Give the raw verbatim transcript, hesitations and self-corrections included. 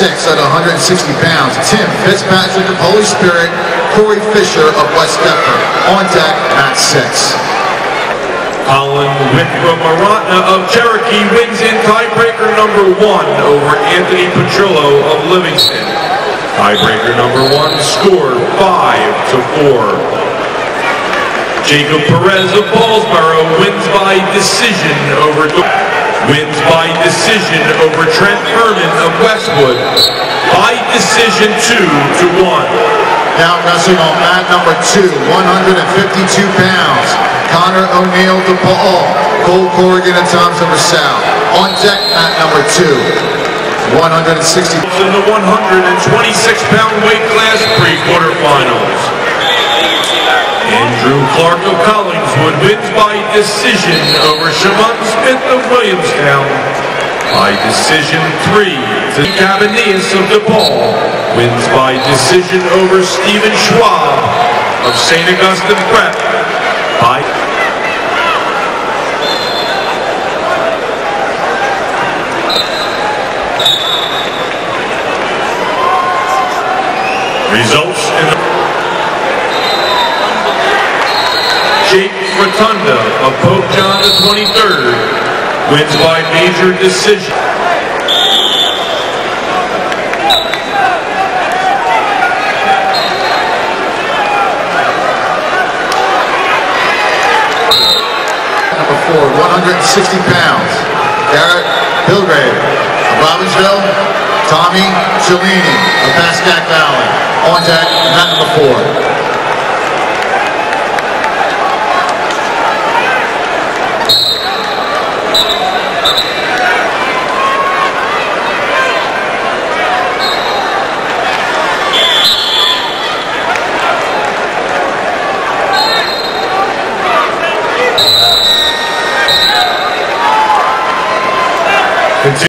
six at one hundred sixty pounds. Tim Fitzpatrick of Holy Spirit, Corey Fisher of West Deptford. On deck, mat six. Colin Withrow-Maratna of Cherokee wins in tiebreaker number one over Anthony Petrillo of Livingston. Tiebreaker number one scored five to four. Jacob Perez of Paulsboro wins by decision over wins by decision over Trent Herman of Westwood by decision two to one. Now wrestling on mat number two, one hundred fifty-two pounds. Connor O'Neill DePaul, Cole Corrigan and Thompson LaSalle. On deck, mat number two, one hundred sixty. In the one hundred twenty-six pound weight class pre-quarterfinals. Andrew Clark of Collingswood wins by decision over Shamon Smith of Williamstown. By decision three to Cavanius of DePaul wins by decision over Stephen Schwab of Saint Augustine Prep. By results in the Jake Rotunda of Pope John the twenty-third wins by major decision. Number four, one hundred sixty pounds. Garrett Pilgrave of Robbinsville. Tommy Cellini of Pascack Valley. On deck, mat number four.